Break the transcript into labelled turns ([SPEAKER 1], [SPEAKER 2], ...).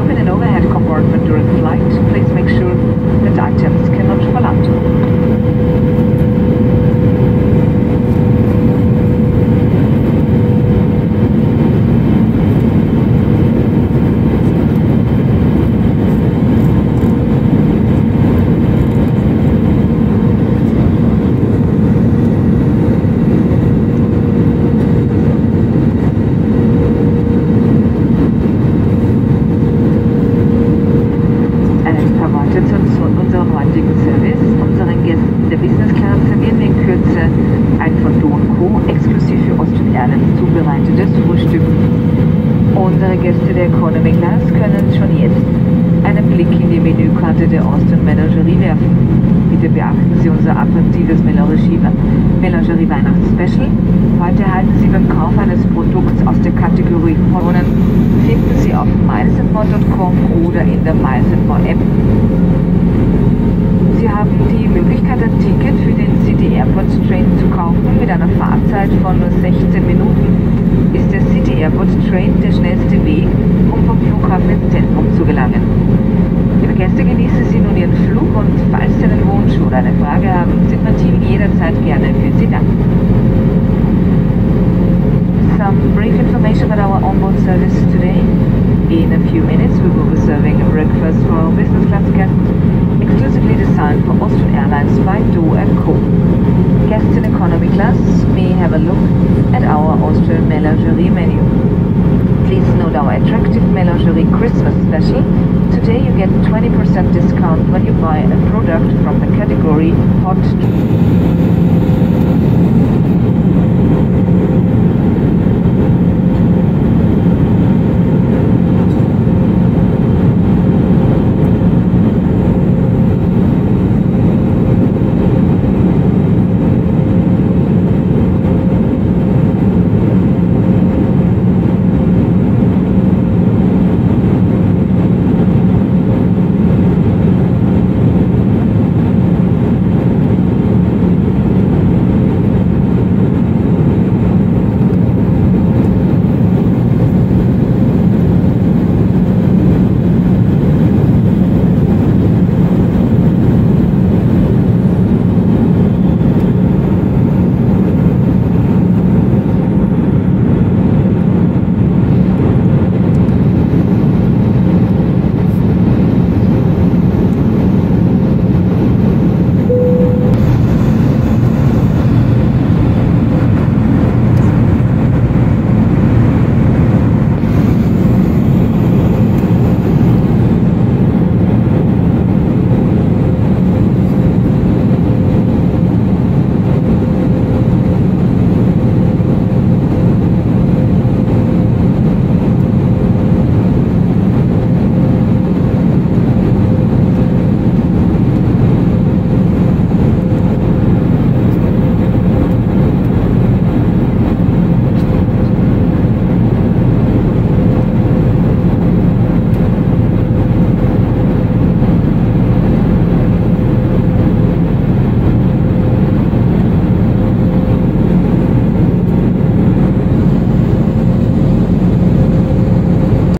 [SPEAKER 1] stop in an overhead compartment during flight, please make sure that items cannot fall out. Unserem heutigen Service. Unseren Gästen der Business Class servieren wir in Kürze ein von Do & Co. exklusiv für Austrian Airlines zubereitetes Frühstück. Unsere Gäste der Economy Class können schon jetzt einen Blick in die Menükarte der Austrian Menagerie werfen. Bitte beachten Sie unser attraktives Menagerie Weihnachtsspecial. Heute erhalten Sie beim Kauf eines Produkts aus der Kategorie Hormonen, finden Sie auf milesandmore.com oder in der Miles & More App. Sie haben die Möglichkeit, ein Ticket für den City Airport Train zu kaufen. Mit einer Fahrzeit von nur 16 Minuten ist der City Airport Train der schnellste Weg, um vom Flughafen ins Zentrum zu gelangen. Liebe Gäste, genießen Sie nun Ihren Flug und falls Sie einen Wunsch oder eine Frage haben, sind mein Team jederzeit gerne für Sie da. Some brief information about our onboard service today. In a few minutes we will be serving a breakfast for our business class guests, exclusively designed for Austrian Airlines by Do & Co. Guests in economy class may have a look at our Austrian Menagerie menu. Please note our attractive Menagerie Christmas special. Today you get 20% discount when you buy a product from the category Hot.